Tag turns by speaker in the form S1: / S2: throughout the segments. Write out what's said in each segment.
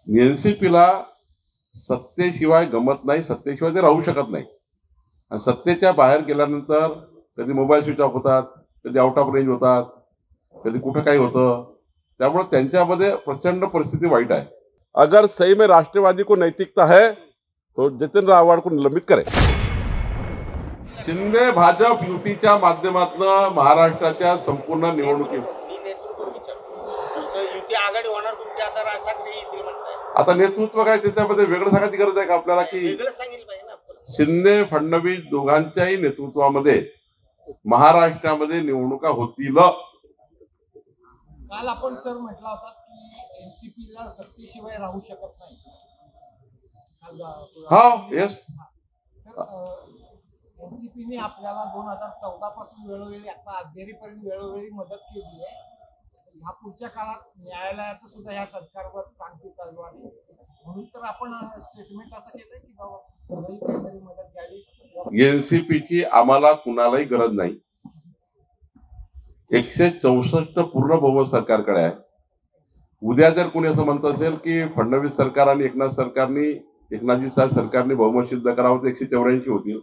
S1: एनसीपीला सत्तेशिवाय गमत नाही, सत्तेशिवाय ते राहू शकत नाही. आणि सत्तेच्या बाहेर गेल्यानंतर कधी मोबाईल स्विच ऑफ होतात, कधी आउट ऑफ रेंज होतात, कधी कुठं काही होतं. त्यामुळे त्यांच्यामध्ये प्रचंड परिस्थिती वाईट आहे. अगर सही में राष्ट्रवादी को नैतिकता है तो जितेंद्र आव्हाड को निलंबित करे. शिंदे भाजप युतीच्या माध्यमातून महाराष्ट्राच्या संपूर्ण निवडणुकीत आता नेतृत्व काय त्याच्यामध्ये वेगळं सांगायची गरज आहे का आपल्याला की शिंदे फडणवीस दोघांच्याही नेतृत्वामध्ये महाराष्ट्रामध्ये निवडणुका होतील.
S2: काल आपण सर म्हटला होता की एनसीपीला सत्तेशिवाय राहू शकत नाही.
S1: हा येस
S2: एनसीपीने आपल्याला 2014 पासून वेळोवेळी आता अखेरीपर्यंत वेळोवेळी मदत केली आहे. ह्या पुढच्या काळात न्यायालयाचं सुद्धा ह्या सरकारवर क्रांती चालू आहे. म्हणून तर आपण स्टेटमेंट असं केलंय की बाबा काहीतरी मदत घ्यावी.
S1: एनसीपीची आम्हाला कुणालाही गरज नाही. 164 पूर्ण बहुमत सरकारकडे आहे. उद्या जर कोणी असं म्हणत असेल की फडणवीस सरकार आणि एकनाथजी सरकारने बहुमत सिद्ध करावं तर 184 होतील.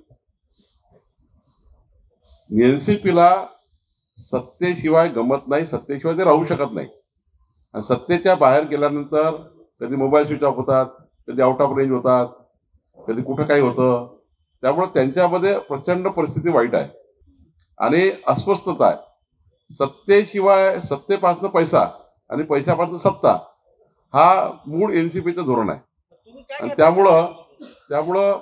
S1: एनसीपीला सत्तेशिवाय गमत नाही, सत्तेशिवाय ते राहू शकत नाही. आणि सत्तेच्या बाहेर गेल्यानंतर कधी मोबाईल स्विच ऑफ होतात, कधी आउट ऑफ रेंज होतात, कधी कुठं काही होतं. त्यामुळे त्यांच्यामध्ये प्रचंड परिस्थिती वाईट आहे आणि अस्वस्थता आहे. सत्तेशिवाय सत्तेपासून पैसा आणि पैशापासून सत्ता हा मूळ एनसीपीचं धोरण आहे. आणि त्यामुळं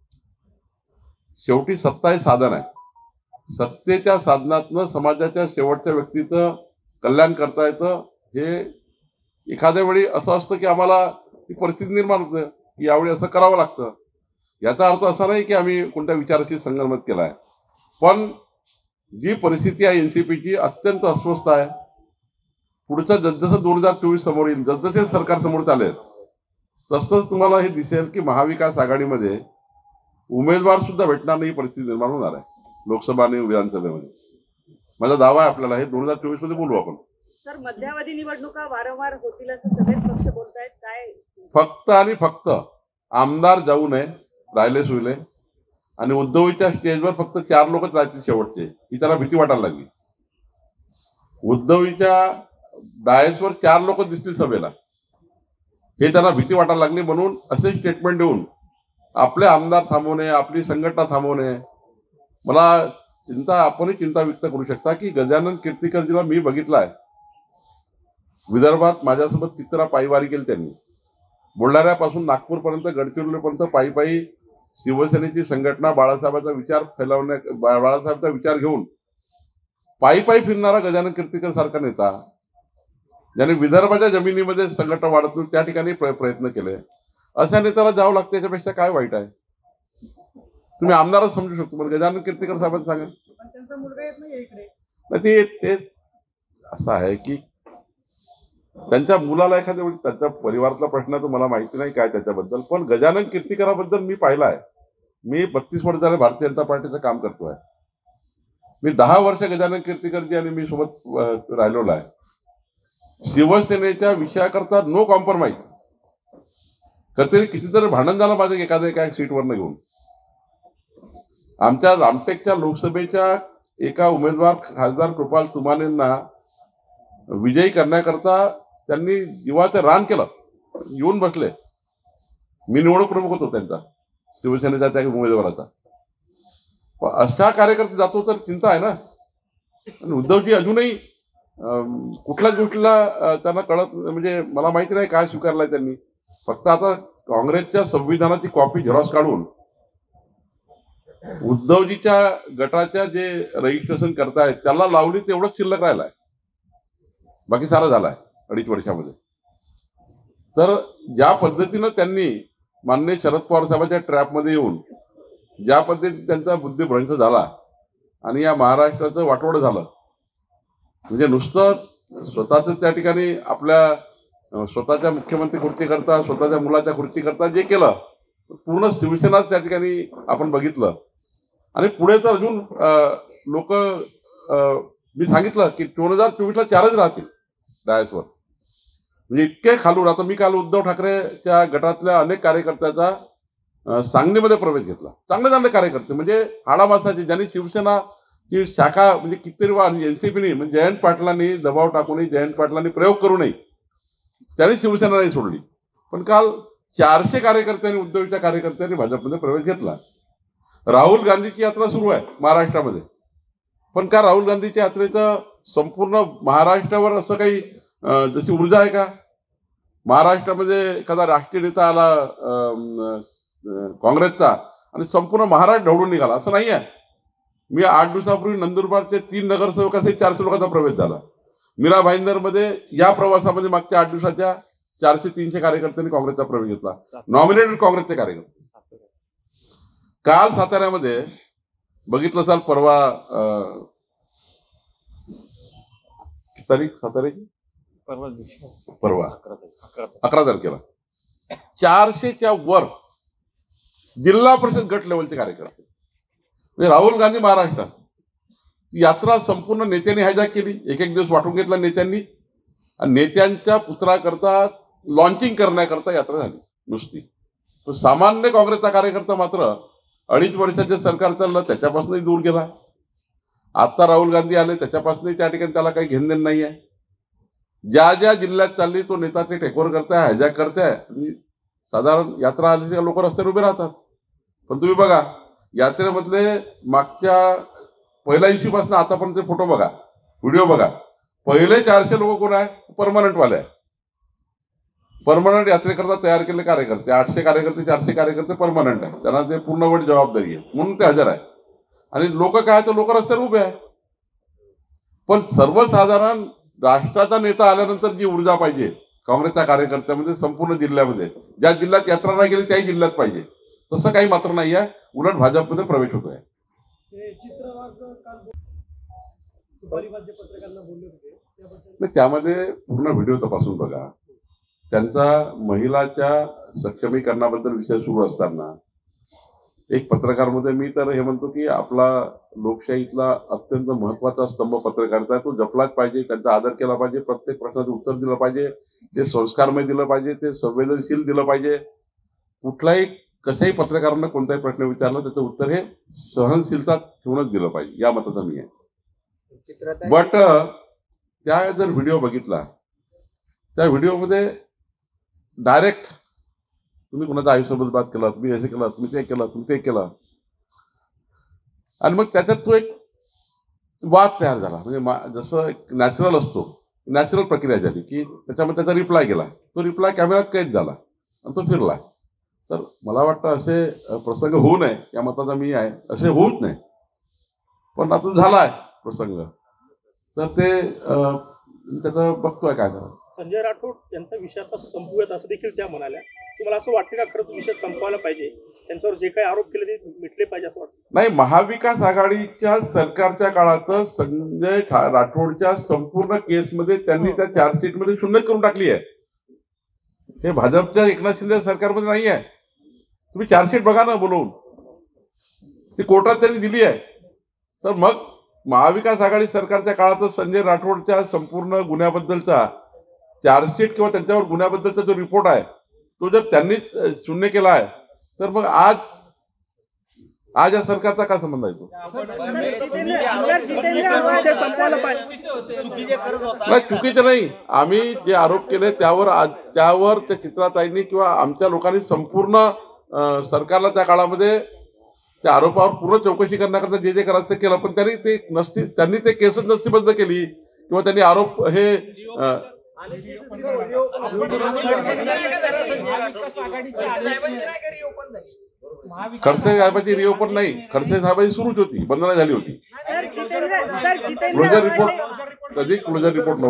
S1: शेवटी सत्ता हे साधन आहे. सत्तेच्या साधनातनं समाजाच्या शेवटच्या व्यक्तीचं कल्याण करता येतं. हे एखाद्या वेळी असं असतं की आम्हाला ती परिस्थिती निर्माण होते की यावेळी असं करावं लागतं. याचा अर्थ असा नाही की आम्ही कोणत्या विचाराशी संगनमत केला आहे. पण जी परिस्थिती आहे एनसीपीची अत्यंत अस्वस्थ आहे. पुढचं जसजसं 2024 समोर येईल, जसजसे सरकार समोर चालेल तसंच तुम्हाला हे दिसेल की महाविकास आघाडीमध्ये उमेदवार सुद्धा भेटणार नाही परिस्थिती निर्माण होणार आहे लोकसभा आणि विधानसभेमध्ये. माझा दावा आहे आपल्याला हे 2024 मध्ये बोलू आपण.
S3: सर, मध्यावधी निवडणुका वारंवार होतील असं सगळेच पक्ष बोलतायत. काय
S1: फक्त आणि फक्त आमदार जाऊ नये, राहिले सुईले. आणि उद्धवच्या स्टेजवर फक्त 4 लोकच राहतील शेवटचे, ही त्याला भीती वाटायला लागली. उद्धवच्या डायसवर 4 लोक दिसतील सभेला, हे त्याला भीती वाटायला लागली. म्हणून असे स्टेटमेंट देऊन आपले आमदार थांबवणे, आपली संघटना थांबवणे. मला आपणही चिंता व्यक्त करू शकता की गजानन कीर्तिकरजीला मी बघितलाय विदर्भात माझ्यासोबत कितीतरा पायवारी केली त्यांनी. बुलढाण्यापासून नागपूरपर्यंत, गडचिरोलीपर्यंत पायी शिवसेनेची संघटना बाळासाहेबांचा विचार घेऊन पायी फिरणारा गजानन कीर्तिकर सारखा नेता, ज्याने विदर्भाच्या जमिनीमध्ये संघटना वाढत त्या ठिकाणी प्रयत्न केले, अशा नेत्याला जावं लागतं. याच्यापेक्षा काय वाईट आहे? तुम्ही आमदारच समजू शकतो. पण गजानन कीर्तिकर साहेबांना सांगा.
S2: त्यांचा मुलगा येत नाही इकडे.
S1: ते असं आहे की त्यांच्या मुलाला एखाद्या वेळी त्यांच्या परिवारातला प्रश्न तर मला माहिती नाही काय त्याच्याबद्दल. पण गजानन कीर्तिकराबद्दल मी पाहिलं आहे. मी 32 वर्ष झाले भारतीय जनता पार्टीचं काम करतोय. मी 10 वर्ष गजानन कीर्तिकरजी आणि मी सोबत राहिलेलो आहे. शिवसेनेच्या विषयाकरता नो कॉम्प्रोमाइज. कधीतरी कितीतरी भांडण झालं माझं एका सीटवरनं घेऊन. आमच्या रामटेकच्या लोकसभेच्या एका उमेदवार खासदार कृपाल तुमानेंना विजयी करण्याकरता त्यांनी जीवाचं रान केलं, येऊन बसले. मी निवडणूक प्रमुख होतो त्यांचा, शिवसेनेचा त्या उमेदवाराचा. अशा कार्यकर्ते जातो तर चिंता आहे ना. आणि उद्धवजी अजूनही कुठल्याच गोष्टीला त्यांना कळत, म्हणजे मला माहिती नाही काय स्वीकारलाय त्यांनी. फक्त आता काँग्रेसच्या संविधानाची कॉपी झेरॉक्स काढून उद्धवजीच्या गटाच्या जे रजिस्ट्रेशन करतायत त्याला लावली तेवढंच शिल्लक राहिलाय. बाकी सारा झालाय 2.5 वर्षामध्ये. तर ज्या पद्धतीनं त्यांनी माननीय शरद पवार साहेबांच्या ट्रॅपमध्ये येऊन ज्या पद्धतीने त्यांचा बुद्धिभ्रंश झाला आणि या महाराष्ट्राचं वाटोळ झालं, म्हणजे नुसतं स्वतःच त्या ठिकाणी आपल्या स्वतःच्या मुख्यमंत्री खुर्चीकरता, स्वतःच्या मुलाच्या खुर्चीकरता जे केलं, पूर्ण शिवसेनाच त्या ठिकाणी आपण बघितलं. आणि पुढे तर अजून लोक, मी सांगितलं की 2024ला 4च राहतील डायसवर. म्हणजे इतके खालून. आता मी काल उद्धव ठाकरेच्या गटातल्या अनेक कार्यकर्त्याचा सांगलीमध्ये प्रवेश घेतला. चांगले चांगले कार्यकर्ते म्हणजे हाडामासाचे, ज्यांनी शिवसेनाची शाखा म्हणजे कितीतरी एनसीपीनी म्हणजे जयंत पाटलांनी दबाव टाकूनही, जयंत पाटलांनी प्रयोग करूनही त्यांनी शिवसेना नाही सोडली. पण काल 400 कार्यकर्त्यांनी, उद्धवच्या कार्यकर्त्यांनी भाजपमध्ये प्रवेश घेतला. राहुल गांधीची यात्रा सुरू आहे महाराष्ट्रामध्ये. पण का राहुल गांधीच्या यात्रेचं संपूर्ण महाराष्ट्रावर असं काही जशी ऊर्जा आहे का? महाराष्ट्रामध्ये एखादा राष्ट्रीय नेता आला काँग्रेसचा आणि संपूर्ण महाराष्ट्र ढवळून निघाला असं नाही आहे. मी 8 दिवसापूर्वी नंदुरबारचे 3 नगरसेवकासहित 400 लोकांचा प्रवेश झाला. मीरा भाईंदरमध्ये या प्रवासामध्ये मागच्या 8 दिवसाच्या 400-300 कार्यकर्त्यांनी काँग्रेसचा प्रवेश घेतला. नॉमिनेटेड काँग्रेसचे कार्यकर्ते. काल साताऱ्यामध्ये बघितलं असाल, परवा तारीख साताऱ्याची परवा 11 तारखेला 400च्या वर जिल्हा परिषद गट लेवलचे कार्यकर्ते. म्हणजे राहुल गांधी महाराष्ट्रात यात्रा संपूर्ण नेत्यांनी हायजॅक केली. एक दिवस वाटून घेतला नेत्यांनी आणि नेत्यांच्या पुत्राकरता लॉन्चिंग करण्याकरता यात्रा झाली नुसती. तो सामान्य काँग्रेसचा कार्यकर्ता मात्र 2.5 वर्षाचे सरकार चाललं त्याच्यापासूनही दूर गेला. आता राहुल गांधी आले त्याच्यापासूनही त्या ठिकाणी त्याला काही घेणदेण नाही आहे. ज्या ज्या जिल्ह्यात चालली तो नेता ते टेकओव्हर करताय, हायजॅक करताय आणि साधारण यात्रा आली लोक रस्त्यावर उभे राहतात. पण तुम्ही बघा यात्रेमधले मागच्या पहिल्या दिवशीपासून आतापर्यंत फोटो बघा, व्हिडिओ बघा. पहिले 400 लोक कोण आहे? परमनंटवाले आहे. परमनंट यात्रेकरता तयार केलेले कार्यकर्ते. 800 कार्यकर्ते, 400 कार्यकर्ते परमनंट आहे. त्यांना ते पूर्ण वेळ जबाबदारी आहे म्हणून ते हजर आहे. आणि लोक काय, तर लोक रस्त्यावर उभे आहे. पण सर्वसाधारण राष्ट्राचा नेता आल्यानंतर जी ऊर्जा पाहिजे काँग्रेसच्या कार्यकर्त्यामध्ये संपूर्ण जिल्ह्यामध्ये, ज्या जिल्ह्यात यात्रा नाही गेली त्याही जिल्ह्यात पाहिजे, तसं काही मात्र नाही आहे. उलट भाजपमध्ये प्रवेश होतोय. त्यामध्ये पूर्ण व्हिडिओ तपासून बघा. त्यांचा महिलाच्या सक्षमीकरणाबद्दल विषय सुरू असताना एक पत्रकारमध्ये मी तर हे म्हणतो की आपला लोकशाहीतला अत्यंत महत्वाचा स्तंभ पत्रकारिता आहे, तो जपलाच पाहिजे. त्यांचा आदर केला पाहिजे. प्रत्येक प्रश्नाचं उत्तर दिलं पाहिजे. ते संस्कारमय दिलं पाहिजे. ते संवेदनशील दिलं पाहिजे. कुठलाही कशाही पत्रकारांना कोणताही प्रश्न विचारला त्याचं उत्तर हे सहनशीलता ठेवूनच दिलं पाहिजे, या मताचा मी आहे. बट त्या जर व्हिडिओ बघितला, त्या व्हिडिओमध्ये डायरेक्ट तुम्ही कोणाच्या आयुष्याबद्दल बात केला, तुम्ही हे केला, तुम्ही ते केला, तुम्ही ते केला, आणि मग त्याच्यात तो एक वाद तयार झाला. म्हणजे जसं एक नॅचरल असतो, नॅचरल प्रक्रिया झाली की त्याच्यामध्ये त्याचा रिप्लाय केला. तो रिप्लाय कॅमेऱ्यात कैद झाला आणि तो फिरला. तर मला वाटतं असे प्रसंग होऊ नये या मताचा मी आहे. असे होऊच नाही. पण आता झाला आहे प्रसंग, तर ते त्याचं बघतोय काय करा.
S4: संजय राठोड यांचा विषय आता संपवूयात असं देखील त्या म्हणाल्या. तुम्हाला असं वाटतं का खरंच विषय संपवायला पाहिजे, त्यांच्यावर जे काही आरोप केले ते मिटले पाहिजे असं वाटतं?
S1: नाही, महाविकास आघाडीच्या सरकारच्या काळात संजय राठोडच्या संपूर्ण केसमध्ये त्यांनी त्या चार्जशीटमध्ये शून्य करून टाकली आहे. हे भाजपच्या एकनाथ शिंदे सरकारमध्ये नाही आहे. तुम्ही चार्जशीट बघा ना बोलवून, ती कोर्टात त्यांनी दिली आहे. तर मग महाविकास आघाडी सरकारच्या काळात संजय राठोडच्या संपूर्ण गुन्ह्याबद्दलचा चार्जशीट किंवा त्यांच्यावर गुन्ह्याबद्दलचा जो रिपोर्ट आहे तो जर त्यांनीच शून्य केला आहे, तर मग आज या सरकारचा काय संबंध आहे तो? नाही, चुकीचे नाही. आम्ही जे आरोप केले त्यावर त्या चित्राताईंनी किंवा आमच्या लोकांनी संपूर्ण सरकारला त्या काळामध्ये त्या आरोपावर पूर्ण चौकशी करण्याकरता जे जे करायचं ते केलं. पण त्यांनी ते केसच नस्तीबद्ध केली किंवा त्यांनी आरोप हे खडसे साहेबांची रिओपन नाही, खडसे साहेबांची सुरूच होती, बंद नाही झाली होती. क्लोजर रिपोर्ट कधी क्लोजर रिपोर्ट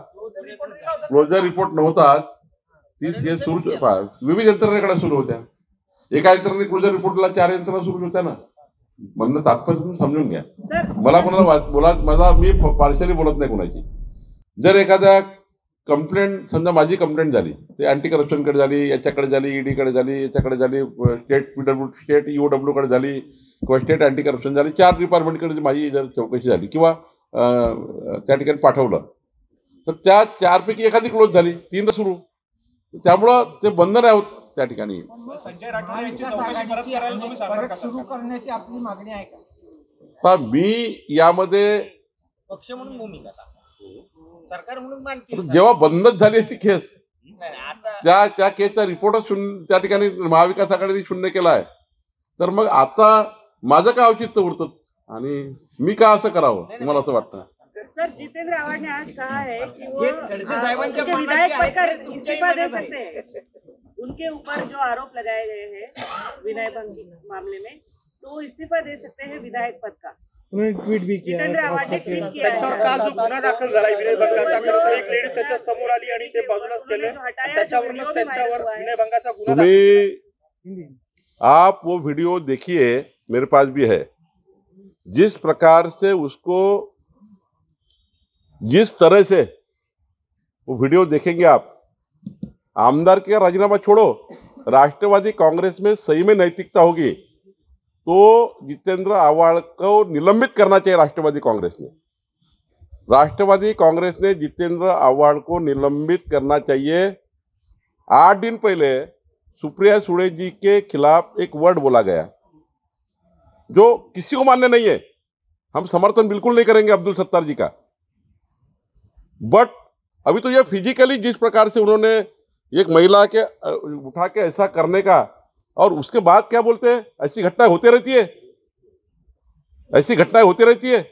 S1: नव्हता. ती हे सुरू विविध यंत्रणेकडे सुरू होत्या. एका यंत्रणेने क्लोजर रिपोर्टला 4 यंत्रणा सुरू होत्या ना. म्हणणं तात्पर्य तुम्ही समजून घ्या. मला कोणाला मी पार्शली बोलत नाही कोणाची. जर एखाद्या कंप्लेंट, समजा माझी कंप्लेंट झाली, ते अँटी करप्शनकडे झाली, याच्याकडे झाली, ईडीकडे झाली, याच्याकडे झाली, स्टेट EOW कडे झाली किंवा स्टेट अँटी करप्शन झाली, 4 डिपार्टमेंटकडे माझी जर चौकशी झाली किंवा त्या ठिकाणी पाठवलं, तर त्या 4 पैकी एखादी क्लोज झाली, 3 सुरू. त्यामुळं ते बंद नाही होत त्या ठिकाणी.
S5: संजय राठोड यांची चौकशी परत करायला तुम्ही सरकार
S2: परत
S5: कसं
S2: सुरू करण्याची आपली मागणी आहे का?
S1: आता मी यामध्ये
S6: पक्ष म्हणून भूमिका सरकार म्हणून मानते.
S1: जेव्हा बंदच झाली ती केस,
S6: आता
S1: त्या केसचा रिपोर्टच शून्य त्या ठिकाणी महाविकास आघाडीने शून्य केला आहे. तर मग आता माझं काय औचित्य उरतं आणि मी का असं करावं, तुम्हाला असं वाटतं?
S3: सर, जितेंद्र आव्हाड ने आज कहा है कि वो
S6: ये खड़से साहिबांच्या
S3: उनके
S6: मनात
S3: विधायक
S6: जे
S3: पद
S6: आहे
S3: का
S6: ते तुमच्याही
S3: इस्तीफा दे
S6: मनात आहे.
S3: सकते हैं। उनके ऊपर जो आरोप लगाए गए हैं विनय भंग के मामले में, तो वो इस्तीफा दे सकते हैं विधायक पद का।
S7: उन्होंने ट्वीट भी किया
S3: जितेंद्र
S7: है,
S3: आव्हाड ने ट्वीट किया
S4: त्याच्यावर
S3: है।
S4: काल जो गुन्हा दाखल झाला विनय भंगाचा, तर एक लेडीज त्याच्या समोर आली आणि ते बाजूलाच केले. त्याच्यावरूनच त्यांच्यावर विनय भंगाचा गुन्हा दाखल
S1: तुम्ही
S7: हिंदी में।
S1: आप वो वीडियो देखिए, मेरे पास भी है. जिस प्रकार से उसको, जिस तरह से वो वीडियो देखेंगे आप, आमदार का राजीनामा छोड़ो, राष्ट्रवादी कांग्रेस में सही में नैतिकता होगी तो जितेंद्र आव्हाड को निलंबित करना चाहिए. राष्ट्रवादी कांग्रेस ने जितेंद्र आव्हाड को निलंबित करना चाहिए. 8 दिन पहले सुप्रिया सुळे जी के खिलाफ एक वर्ड बोला गया जो किसी को मान्य नहीं है. हम समर्थन बिल्कुल नहीं करेंगे अब्दुल सत्तार जी का, बट अभी तो ये फिजिकली जिस प्रकार से उन्होंने एक महिला के उठा के ऐसा करने का, और उसके बाद क्या बोलते हैं, ऐसी घटनाएं होती रहती है, ऐसी घटनाएं होती रहती है.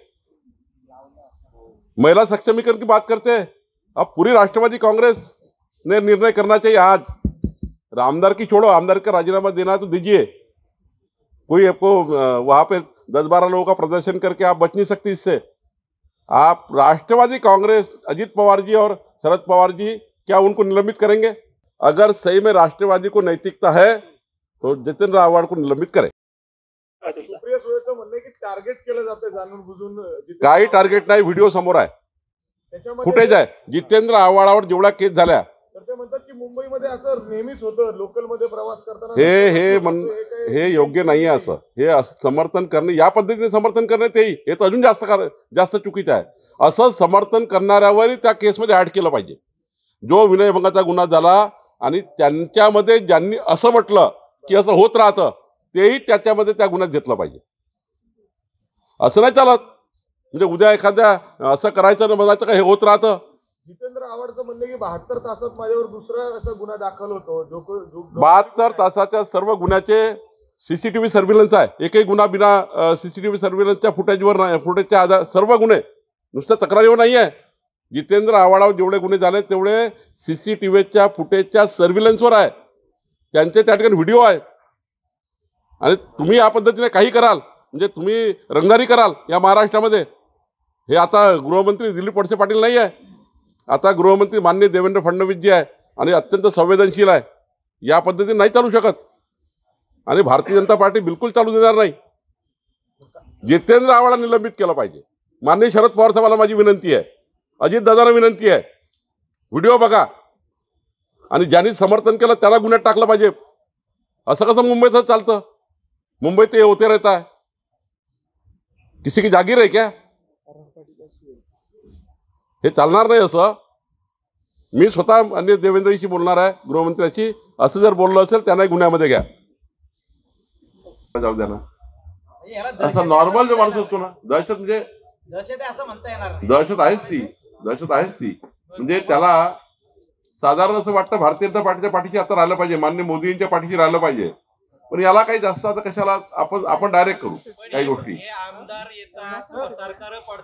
S1: महिला सक्षमीकरण की बात करते हैं. अब पूरी राष्ट्रवादी कांग्रेस ने निर्णय करना चाहिए आज. आमदार की छोड़ो, आमदार का राजीनामा देना है तो दीजिए. कोई आपको वहां पे 10-12 लोगों का प्रदर्शन करके आप बच नहीं सकते इससे. आप राष्ट्रवादी कांग्रेस, अजित पवार जी और शरद पवार जी क्या उनको निलंबित करेंगे? अगर सही में राष्ट्रवादी को नैतिकता है तो जितेंद्र आव्हाड को निलंबित करें.
S5: सुप्रिया सुळेचं म्हणणं आहे की टार्गेट केलं जाते जाणून बुजून.
S1: काही टार्गेट नाही, व्हिडिओ समोर आहे,
S5: त्याच्यामध्ये
S1: फुटेज आहे. जितेंद्र आव्हाडावर जेवढ्या केस झाल्या,
S5: तर ते म्हणतात की मुंबईमध्ये असं नेहमीच होतं, लोकल मध्ये प्रवास करताना
S1: हे योग्य नाही आहे. असं समर्थन करणे, या पद्धतीने समर्थन करणे हे तर अजून जास्त चुकीचं आहे. असं समर्थन करणाऱ्यावरही त्या केसमध्ये ऍड केलं पाहिजे. जो विनयभंगाचा गुन्हा झाला आणि त्यांच्यामध्ये ज्यांनी असं म्हटलं की असं होत राहतं, तेही त्याच्यामध्ये त्या गुन्ह्यात घेतलं पाहिजे. असं नाही चालत. म्हणजे उद्या एखाद्या असं करायचं ना म्हणायचं का हे होत राहतं.
S5: जितेंद्र आव्हाडचं म्हणणं की 72 तासात माझ्यावर दुसरा असा गुन्हा दाखल होतो.
S1: 72 तासाच्या सर्व गुन्ह्याचे सीसीटीव्ही सर्व्हिलन्स आहे. एकही गुन्हा बिना सीसीटीव्ही सर्व्हिलन्सच्या फुटेजच्या आधार सर्व गुन्हे, नुसत्या तक्रारीवर नाही आहे. जितेंद्र आव्हाडावर जेवढे गुन्हे झाले तेवढे सीसीटीव्हीच्या फुटेजच्या सर्व्हिलन्सवर आहे. त्यांचे त्या ठिकाणी व्हिडिओ आहेत. आणि तुम्ही या पद्धतीने काही कराल म्हणजे तुम्ही रंगारी कराल या महाराष्ट्रामध्ये. हे आता गृहमंत्री दिलीप वळसे पाटील नाही आहे, आता गृहमंत्री माननीय देवेंद्र फडणवीस जी आहे आणि अत्यंत संवेदनशील आहे. या पद्धतीने नाही चालू शकत आणि भारतीय जनता पार्टी बिलकुल चालू देणार नाही. जितेंद्र आव्हाड निलंबित केलं पाहिजे. माननीय शरद पवार साहेबांना माझी विनंती आहे, अजितदादांना विनंती आहे, व्हिडिओ बघा आणि ज्यांनी समर्थन केलं त्याला गुन्ह्यात टाकलं पाहिजे. असं कसं मुंबईत चालतं? मुंबईत ते होते रहता है, किसी की जागीर आहे क्या? हे चालणार नाही. असं मी स्वतः माननीय देवेंद्रजीशी बोलणार आहे, गृहमंत्र्याशी. असं जर बोललं असेल त्यांनाही गुन्ह्यामध्ये घ्या. जाऊ द्या ना. असा नॉर्मल जो माणूस असतो ना, दहशत म्हणजे
S6: दहशत आहे असं म्हणता येणार नाही.
S1: दहशत आहेच ती. म्हणजे त्याला साधारण असं वाटतं भारतीय जनता पार्टीच्या पाठीशी आता राहिलं पाहिजे, माननीय मोदींच्या पाठीशी राहिलं पाहिजे. पण याला काही जास्त आता कशाला आपण डायरेक्ट करू काही गोष्टी.
S6: हे आमदार येतात सरकार